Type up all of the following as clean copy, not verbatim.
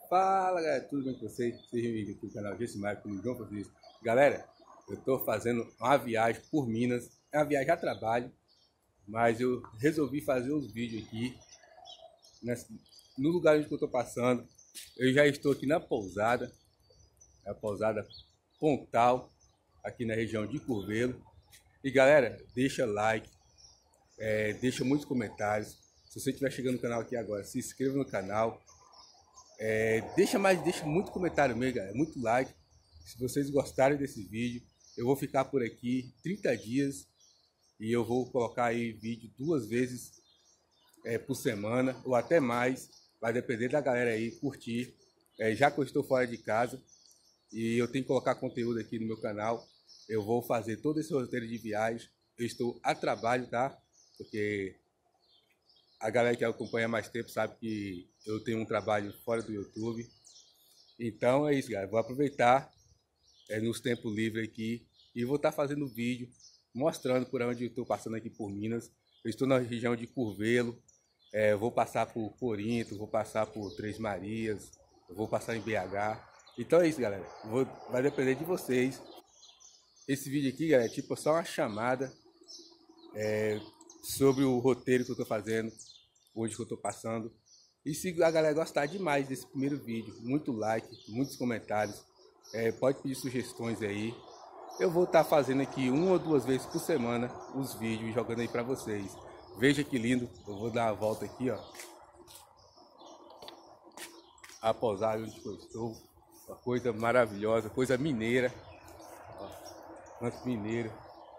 Fala galera, tudo bem com vocês? Sejam bem-vindos aqui no canal Gessimar com o João Francisco. Galera, eu estou fazendo uma viagem por Minas, é uma viagem a trabalho, mas eu resolvi fazer os vídeos aqui no lugar onde eu estou passando. Eu já estou aqui na pousada, a pousada Pontal, aqui na região de Curvelo. E galera, deixa like, deixa muitos comentários. Se você estiver chegando no canal aqui agora, se inscreva no canal. Deixa muito comentário mesmo, galera, muito like. Se vocês gostarem desse vídeo, eu vou ficar por aqui 30 dias e eu vou colocar aí vídeo 2 vezes por semana ou até mais. Vai depender da galera aí curtir. Já que eu estou fora de casa e eu tenho que colocar conteúdo aqui no meu canal, eu vou fazer todo esse roteiro de viagem. Eu estou a trabalho, tá? Porque a galera que acompanha mais tempo sabe que eu tenho um trabalho fora do YouTube. Então é isso, galera. Vou aproveitar nos tempos livres aqui e vou estar fazendo vídeo mostrando por onde eu estou passando aqui por Minas. Eu estou na região de Curvelo, vou passar por Corinto, vou passar por Três Marias, vou passar em BH. Então é isso, galera. Vai depender de vocês. Esse vídeo aqui, galera, é tipo só uma chamada sobre o roteiro que eu estou fazendo, hoje que eu estou passando. E se a galera gostar demais desse primeiro vídeo, muito like, muitos comentários, pode pedir sugestões aí. Eu vou estar fazendo aqui 1 ou 2 vezes por semana os vídeos, jogando aí para vocês. Veja que lindo, eu vou dar uma volta aqui, ó. A pousada onde eu estou, uma coisa maravilhosa, coisa mineira. Canto mineiro.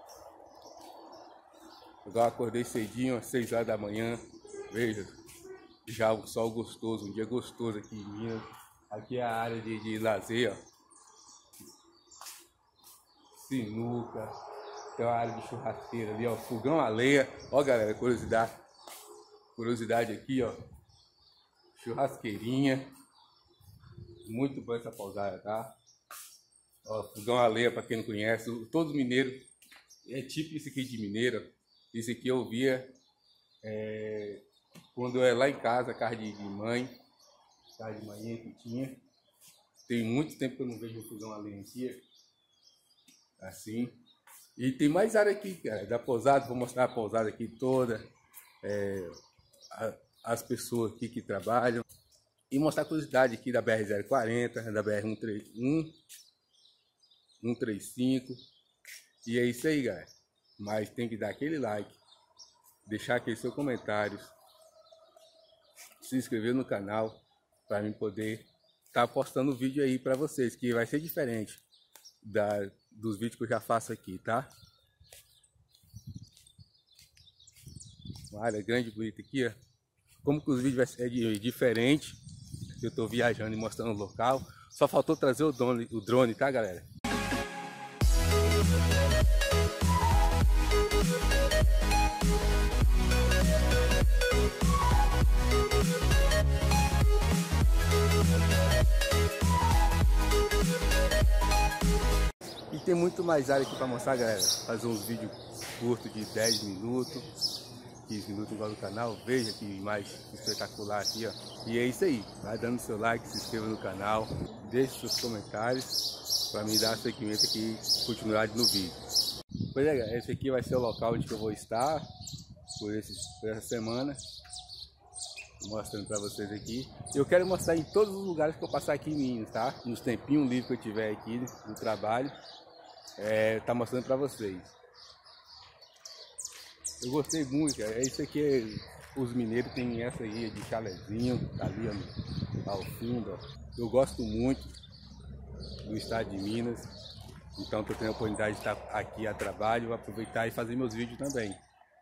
Agora acordei cedinho, às 6 horas da manhã. Veja, já o sol gostoso, um dia gostoso aqui em Minas. Aqui é a área de lazer, ó. Sinuca, tem uma área de churrasqueira ali, ó. Fogão a lenha. Ó, galera, curiosidade aqui, ó. Churrasqueirinha. Muito bom essa pousada, tá? Ó, fogão a lenha, para quem não conhece. Todos mineiros, é tipo isso aqui de mineiro. Isso aqui eu via quando eu era lá em casa, casa de mãe, casa de manhã que tinha. Tem muito tempo que eu não vejo um fogão a lenha aqui, assim. E tem mais área aqui, cara, da pousada. Vou mostrar a pousada aqui toda, as pessoas aqui que trabalham. E mostrar a curiosidade aqui da BR-040, da BR-135. E é isso aí, galera. Mas tem que dar aquele like, deixar aqui seu comentário, se inscrever no canal para mim poder estar postando vídeo aí para vocês, que vai ser diferente dos vídeos que eu já faço aqui, tá? Uma área grande, bonita aqui, ó. Como que os vídeos vai ser diferente, eu estou viajando e mostrando o local. Só faltou trazer o drone, tá, galera? E tem muito mais área aqui para mostrar, galera. Fazer uns vídeos curtos de 10 minutos, 15 minutos igual no canal. Veja que imagem espetacular aqui, ó. E é isso aí. Vai dando seu like, se inscreva no canal, deixe seus comentários para me dar seguimento aqui e continuar no vídeo. Pois é, galera, esse aqui vai ser o local onde eu vou estar por essa semana, mostrando para vocês aqui. Eu quero mostrar em todos os lugares que eu passar aqui em Minas, tá? Nos tempinhos livres que eu tiver aqui no trabalho, tá mostrando para vocês. Eu gostei muito, cara. Isso aqui, os mineiros têm essa aí de chalezinho, tá ali ao fundo, ó. Eu gosto muito do estado de Minas, então tô tendo a oportunidade de estar aqui a trabalho, vou aproveitar e fazer meus vídeos também.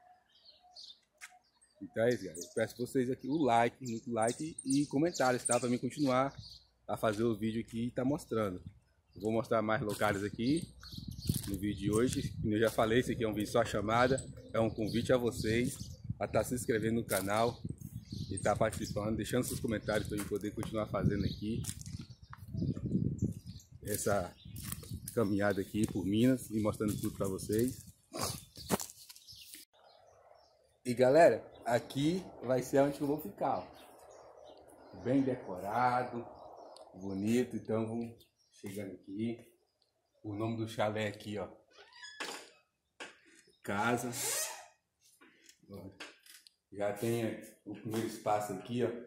Então é isso, galera. Eu peço vocês aqui o like, muito like e comentários, tá? Para mim continuar a fazer o vídeo aqui e tá mostrando. Eu vou mostrar mais locais aqui no vídeo de hoje. Como eu já falei, esse aqui é um vídeo só chamada. É um convite a vocês a estar se inscrevendo no canal e estar participando, deixando seus comentários para eu poder continuar fazendo aqui essa caminhada aqui por Minas e mostrando tudo para vocês. E galera, aqui vai ser onde eu vou ficar, ó. Bem decorado, bonito. Então vamos chegando aqui. O nome do chalé aqui, ó. Casa. Já tem o primeiro espaço aqui, ó.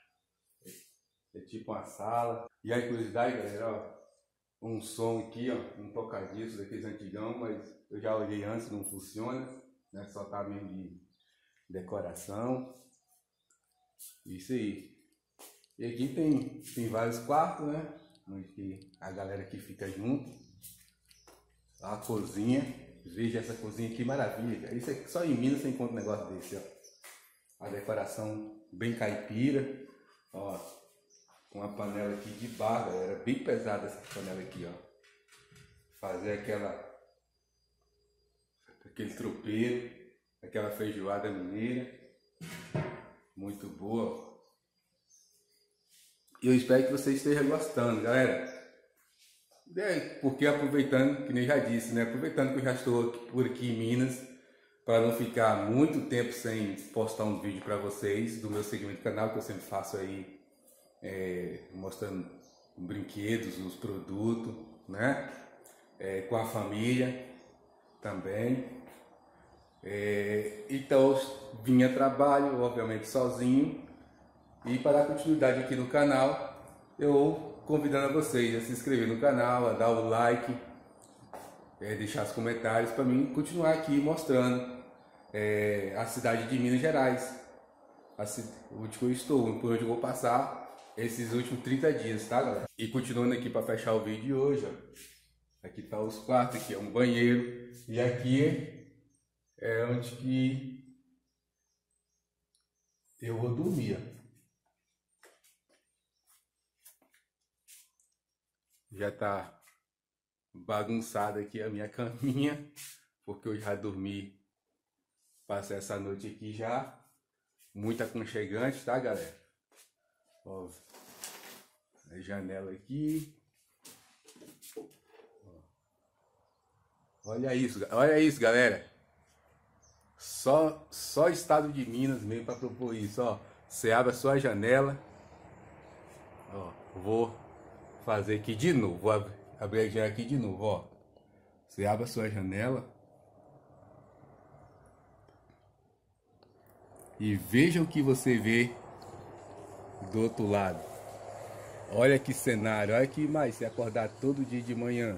É tipo uma sala. E a curiosidade, galera, ó. Um som aqui, ó. Um tocadiscos daqueles antigão, mas eu já olhei antes, não funciona. Né? Só tá mesmo de decoração. Isso aí. E aqui tem vários quartos, né? Onde a galera aqui fica junto. A cozinha. Veja essa cozinha que maravilha. Isso aqui só em Minas você encontra um negócio desse, ó. A decoração bem caipira. Ó. Com uma panela aqui de barro, galera. Bem pesada essa panela aqui, ó. Fazer aquele tropeiro. Aquela feijoada mineira. Muito boa. E eu espero que você esteja gostando, galera. Porque aproveitando, que nem já disse, né? Aproveitando que eu já estou por aqui em Minas, para não ficar muito tempo sem postar um vídeo para vocês do meu segmento do canal, que eu sempre faço aí, mostrando brinquedos, os produtos, né? Com a família também. Então vim a trabalho, obviamente sozinho, e para dar continuidade aqui no canal, eu convidando a vocês a se inscrever no canal, a dar o like, deixar os comentários para mim continuar aqui mostrando a cidade de Minas Gerais, onde eu estou, por onde eu vou passar esses últimos 30 dias, tá, galera? E continuando aqui para fechar o vídeo de hoje, ó, aqui tá os quartos, aqui é um banheiro e aqui é onde que eu vou dormir, ó. Já tá bagunçada aqui a minha caminha, porque eu já dormi, passei essa noite aqui já, muito aconchegante, tá, galera? Ó, a janela aqui. Olha isso, galera. Só estado de Minas mesmo para propor isso, ó. Você abre a sua janela, ó, vou fazer aqui de novo, vou abrir a janela aqui de novo, ó. Você abre a sua janela e veja o que você vê do outro lado. Olha que cenário, olha que mais se acordar todo dia de manhã.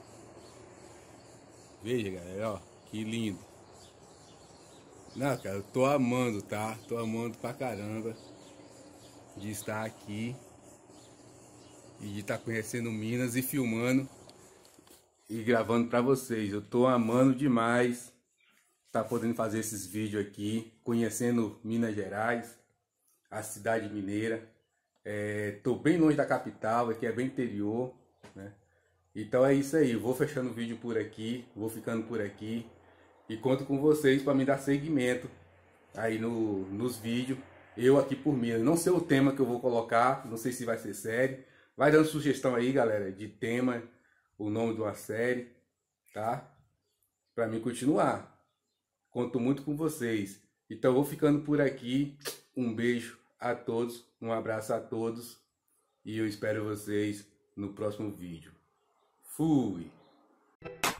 Veja, galera, ó, que lindo. Não, cara, eu tô amando, tá? Tô amando pra caramba de estar aqui e de estar conhecendo Minas e filmando e gravando pra vocês. Eu tô amando demais estar podendo fazer esses vídeos aqui, conhecendo Minas Gerais, a cidade mineira. Tô bem longe da capital, aqui é bem interior, né? Então é isso aí, vou fechando o vídeo por aqui, vou ficando por aqui e conto com vocês para me dar seguimento aí nos vídeos. Eu aqui por Minas, não sei o tema que eu vou colocar, não sei se vai ser série. Vai dando sugestão aí, galera, de tema, o nome de uma série, tá? Para mim continuar. Conto muito com vocês. Então eu vou ficando por aqui. Um beijo a todos, um abraço a todos e eu espero vocês no próximo vídeo. Fui!